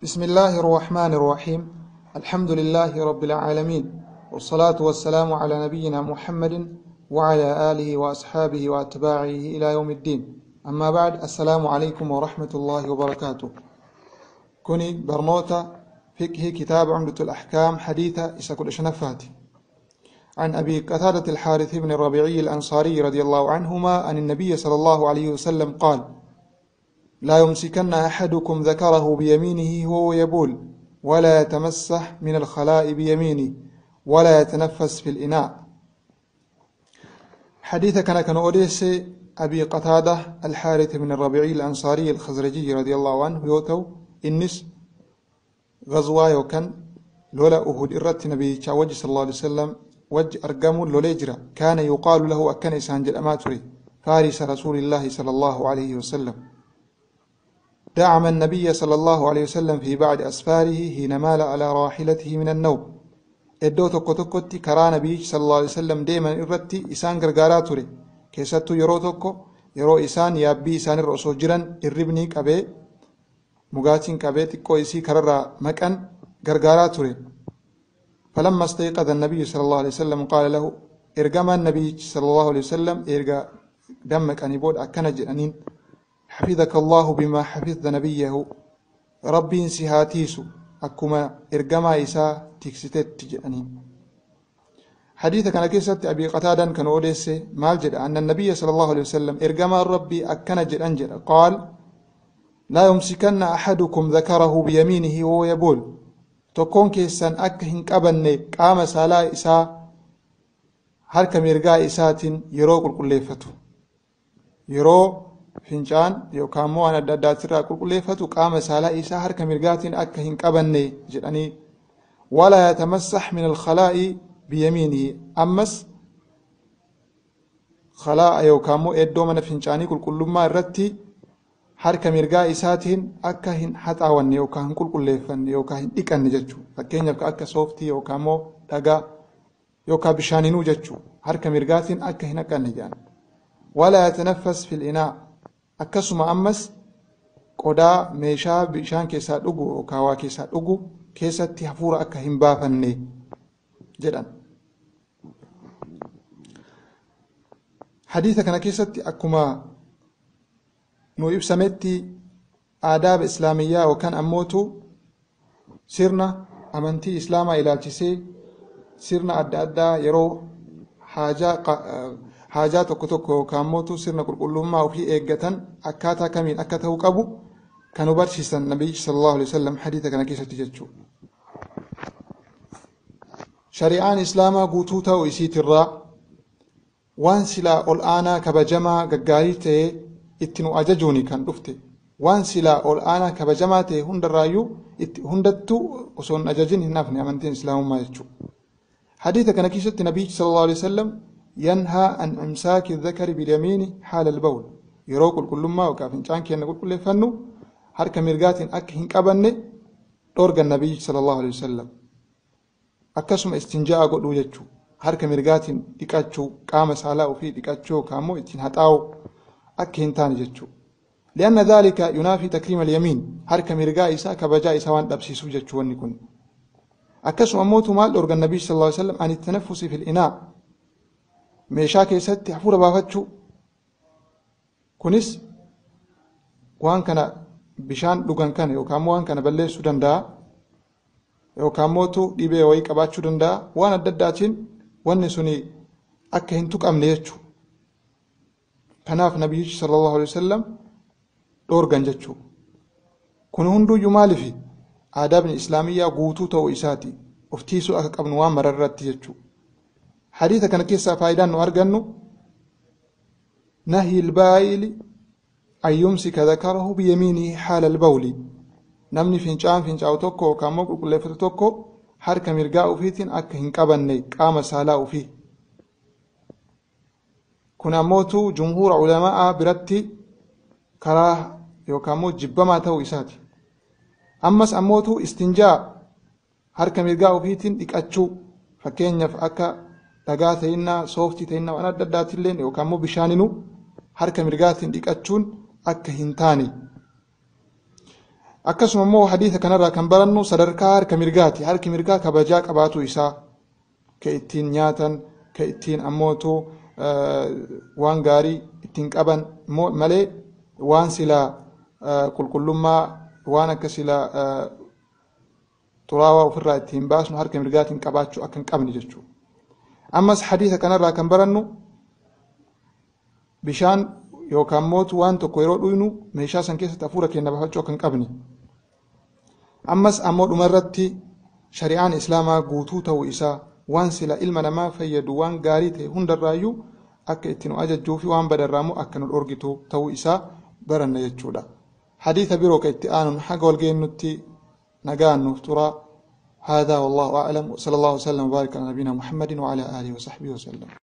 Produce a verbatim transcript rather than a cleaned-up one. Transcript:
بسم الله الرحمن الرحيم. الحمد لله رب العالمين، والصلاة والسلام على نبينا محمد وعلى آله وأصحابه وأتباعه إلى يوم الدين. أما بعد، السلام عليكم ورحمة الله وبركاته. كوني برنوتا فقه كتاب عمدة الأحكام حديثة إساكل إشنفاتي عن أبي قتادة الحارث بن الربيعي الأنصاري رضي الله عنهما أن النبي صلى الله عليه وسلم قال: لا يمسكن أحدكم ذكره بيمينه وهو يبول، ولا يتمسح من الخلاء بيمينه، ولا يتنفس في الإناء. حديث كان كان أوديس أبي قتادة الحارث بن الربيعي الأنصاري الخزرجي رضي الله عنه يوتو إنس غزوة يوكن لولا أهد إرت نبي وجه صلى الله عليه وسلم وجه أرقام لوليجرا كان يقال له أكن إسانجل أماتري فارس رسول الله صلى الله عليه وسلم. دعم النبي صلى الله عليه وسلم في بعد أسفاره حين مال على راحلته من النوم. إدو توكو توكوتي كرا نبي صلى الله عليه وسلم ديما إرتي إسان غرغارا توري كيستو يرو توكو يرو إسان يابي إسان الرسو جران إربني كبه مغاتين كبه تكو إسي كرر مكان غرغارا توري. فلما استيقظ النبي صلى الله عليه وسلم قال له: إرقام النبي صلى الله عليه وسلم إرقا دمك أنيبود أكنج أنين حفظك الله بما حفظ نبيه. ربي انسهاتيسو أكما إرقما إسا تكستت تجأنين. حديث كان كيسة أبي قتادة كان أوديس مالجد أن النبي صلى الله عليه وسلم إرقما ربي أكنج أنجل قال: لا يمسكن أحدكم ذكره بيمينه وهو يبول. تكون كيسان أكهن كابني قام سالا إسا هرك مرقا إسات يرو قل ليفتو يرو fincaan yookaan immoo waan adda addaatirraa qulqulleeffatu qaama saalaa isaa harka mirgaatiin akka hin qabanne jedhanii. walaa yatamassax min alkhalaa'i biyamiinihi. ammas khalaa'a yookaan immoo eddoo mana fincaanii qulqullummaa irratti harka mirgaa isaatiin akka hin haxaawanne yookaan hin qulqulleeffanne yookaan hin dhiqanne jechuudha. fakkeenyaaf akka sooftii yookaan immoo dhagaa yookaan bishaaninuu jechuudha. harka mirgaatiin akka hin haqanne jedhan. walaa yatanaffas fil inaa. akkasuma ammas qodaa meeshaa bishaan keessaa dhugu yookaan waa keessaa dhugu keessatti hafuura akka hin baafanne jedhan. hadiisa kana keessatti akkuma nu ibsametti aadaaba islaamiyyaa yookaan ammootu sirna amantii islaamaa ilaalchisee sirna adda addaa yeroo haajaa haajaa tokko tokko yookaan mootu sirna qulqullummaa ofii eeggatan akkaataa kamiin akka ta'uu qabu kan nu barsiisan nabiyyi sallallahu alaihi wasallam hadiisa kana keessatti jechuudha. shari'aan islaamaa guutuu ta'uu isiitirraa waan silaa ol aanaa kabajamaa gaggaarii ta'ee itti nu ajajuuni kan dhufte. waan silaa ol aanaa kabajamaa ta'e hundarraayyuu hundattuu osoo hin ajajin hin hafne amantiin islaamummaa jechuudha. hadiisa kana keessatti nabiyyi sallallahu alaihi wasallam ينهى عن إمساك الذكر باليمين حال البول. يرو كل كل ما وكافين كان كأنه كل كل فنو حركة مرقات أكهن كابنة دورج النبي صلى الله عليه وسلم. أكسم استنجاء قد وجدوا حركة مرقات دكاتشو قام سالا وفي دكاتشو كامو اتنهتاو أكهن تاني جدوا. لأن ذلك ينافي تكريم اليمين. حركة مرقائسا كبجاء سوان دبسي سوجدوا ونكون. أكسم أموت مال دورج النبي صلى الله عليه وسلم عن التنفس في الإناء. meeshaa keessatti hafuura baafachuu. kunis waan kana bishaan dhugan kana yookaan waan kana balleessuu danda'a yookaan mootu dhibee wayii qabaachuu danda'a. waan adda addaatiin wanni suni akka hin tuqamne jechuudha. kanaaf nabiyyi sallallahu alaihi wasallam dhoorgan jechuudha. kun hunduyyuu maaliif aadaabni islaamiyyaa guutuu ta'uu isaati of tiisuu akka qabnu waan mararratti jechuudha. حديث كان كيسا فايدان نوارغنو نهي البائل أن يمسك ذكره بيمينه حال البول. نمني فينشان فينشاو توكو وكاموك وكل فتو توكو حركة مرقاء فيتين أكا هنقابني قام سالاء فيه. كنا موتو جمهور علماء برتي كراه يوكامو جبما تو إساتي. أمس أموتو استنجاء حركة مرقاء فيتين إكاتشو فكين يفأكا dhagaa ta'inna sooftii ta'inna waan adda addaatillee yookaan immoo bishaaninuu harka mirgaatiin dhiqachuun akka hin taane akkasuma immoo hadiisa kanarraa kan barannu sadarkaa harka mirgaati. Harki mirgaa kabajaa qabaatu isaa ka ittiin nyaatan ka ittiin ammootu waan gaarii ittiin qaban malee waan silaa qulqullummaa waan akka silaa xuraawaa ofirraa ittiin baasnu harka mirgaatiin qabaachuu akka hin qabne jechuudha. Ammas hadiisa kanarraa kan barannu bishaan yookaan mootu waan tokko yeroo dhuynu meeshaa san keessatti hafuura keenya baafachuu akka hin qabne. Ammas ammoo dhumarratti shari'aan islaamaa guutuu ta'uu isaa waan sila ilma namaa fayyadu waan gaarii ta'e hundarraayyuu akka itti nu ajajjuu fi waan badarraamu akka nu dhorgitu ta'uu isaa baranna jechuudha. Hadiisa biroo ka itti aanuun haga walgeennutti nagaan nuuf turaa. هذا والله أعلم وصلى الله وسلم وبارك على نبينا محمد وعلى آله وصحبه وسلم.